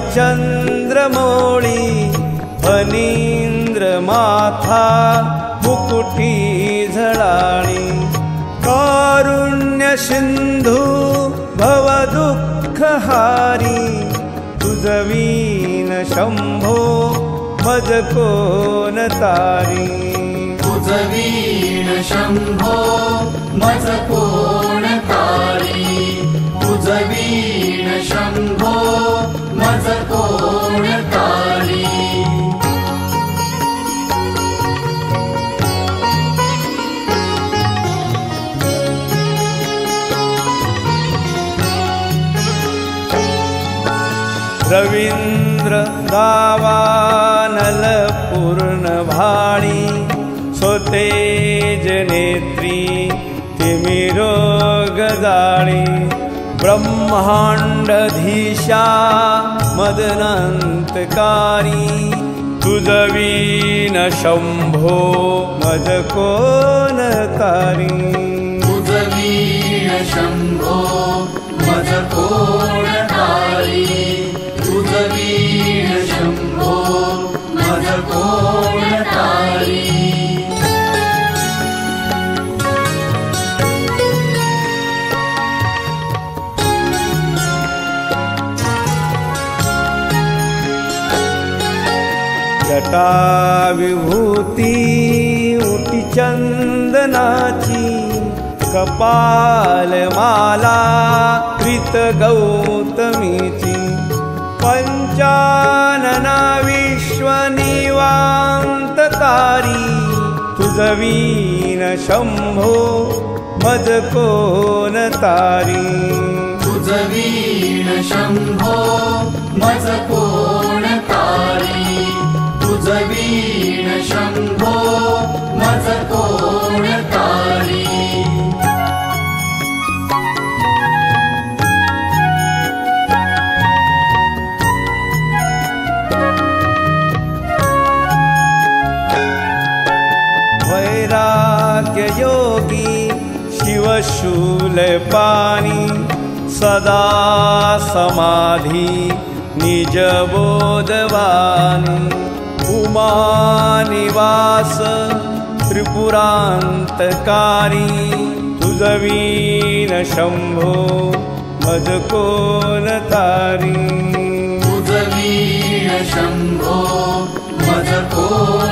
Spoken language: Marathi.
चंद्रमौळी फणींद्र माथा मुकुटी झळाळी कारुण्य सिंधू भवदुःखहारी तुझवीन शंभो मज कोण तारी तुझवीन शंभो मज कोण तारी तुझवीन शंभो मज कोण तारी रवींद्र दावानल पूर्ण भाळी स्वतेज नेत्री तिमिरो गजाळी ब्रह्मांडधीशा मदनंतकारी तुझवीन शंभो मज कोण तारी तुझवीन शंभो मज कोण तारी तुझवीन शंभो मज कोण तारी जटा विभूती उटी चंदनाची कपाल माला प्रीत गौतमीची पंचानना विश्वनिवांतकारी तुझवीन शंभो मज कोण तारी तुझवीन शंभो मज कोण तारी तुझवीन शंभो मज कोण तारी वैराग्य योगी शिवशूलपाणी सदा समाधी निज बोधवानी उमानिवास त्रिपुरांतकारी तुझवीन शंभो मज कोण तारी तुझवीन शंभो मज कोण